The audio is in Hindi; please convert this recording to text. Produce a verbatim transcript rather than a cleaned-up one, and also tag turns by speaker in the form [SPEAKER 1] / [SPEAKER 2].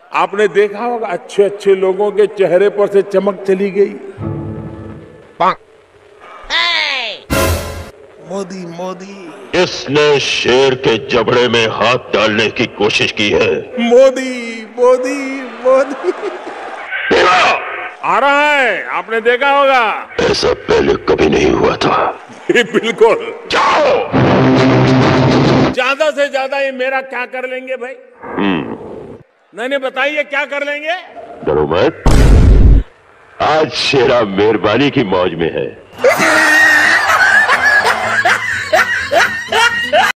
[SPEAKER 1] आपने देखा होगा अच्छे अच्छे लोगों के चेहरे पर से चमक चली गई। मोदी मोदी
[SPEAKER 2] इसने शेर के जबड़े में हाथ डालने की कोशिश की है।
[SPEAKER 1] मोदी मोदी मोदी आ रहा है, आपने देखा होगा।
[SPEAKER 2] ऐसा पहले कभी नहीं हुआ था।
[SPEAKER 1] बिल्कुल।
[SPEAKER 2] जाओ।
[SPEAKER 1] ज्यादा से ज्यादा ये मेरा क्या कर लेंगे भाई?
[SPEAKER 2] हम्म
[SPEAKER 1] नहीं नहीं बताइए क्या कर लेंगे?
[SPEAKER 2] डरो मत, आज शेरा मेहरबानी की मौज में है।